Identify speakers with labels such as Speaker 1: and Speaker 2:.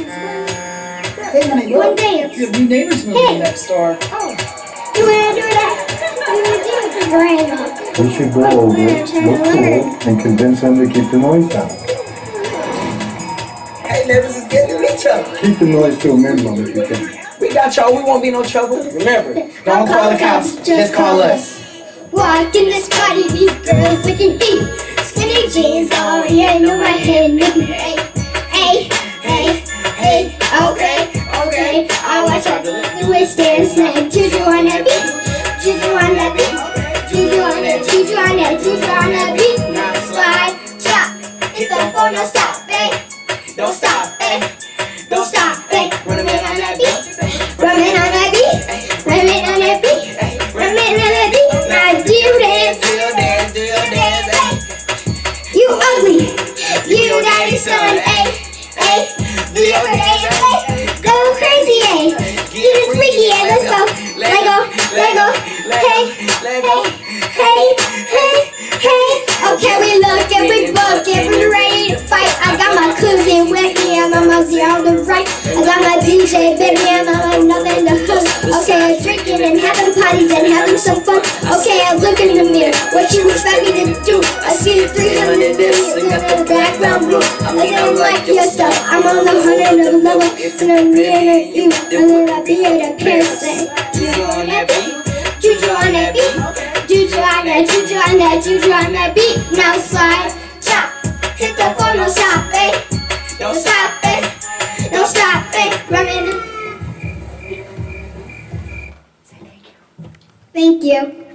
Speaker 1: Hey, honey,
Speaker 2: One
Speaker 1: look.
Speaker 2: dance.
Speaker 1: You have new neighbors moving next door.
Speaker 2: Oh, you wanna do that? You wanna do it for grandma?
Speaker 3: We should go over, look cool, and convince them to keep the noise down.
Speaker 1: Hey, neighbors, it's good to meet you.
Speaker 3: Keep the noise to a minimum if you can.
Speaker 1: We got y'all. We won't be no trouble. Remember, don't call the cops. Just call us.
Speaker 2: Walk in this party, these girls looking deep. Skinny jeans, oh yeah, I know my head making hey, hey, hey, hey, okay, okay. I watch out the waist dance like Juju on that beat, Juju on that beat, Juju on that, Juju on that, Juju on that beat. Now slide, chop, hit the phone, don't stop, hey, don't stop, hey, don't stop, hey. Run it on that beat, run it on that beat, run it on that beat, run it on that beat. Now do dance, you ugly, you daddy's son, ay, ay, go crazy, ay, get it freaky, ay, let's go, Lego, Lego, hey, hey, hey, hey, okay, we look and we book and we ready to fight. I got my cousin with me, I'm on my on the right, I got my DJ, baby, I'm on nothing to hook. Okay, I'm drinking and having parties and having some fun. Okay, I look in the mirror, what you expect me to do? I see the 300 million in the background blue. I don't like your stuff, I'm on the 100 level, and I'm near you, and then I'll be at a piercing. Juju on that beat, Juju on that beat, Juju on that, Juju on that, Juju on that beat. Now slide, chop, hit the phone, don't stop, eh? Don't stop, eh? Don't stop, eh? Run it. Thank you.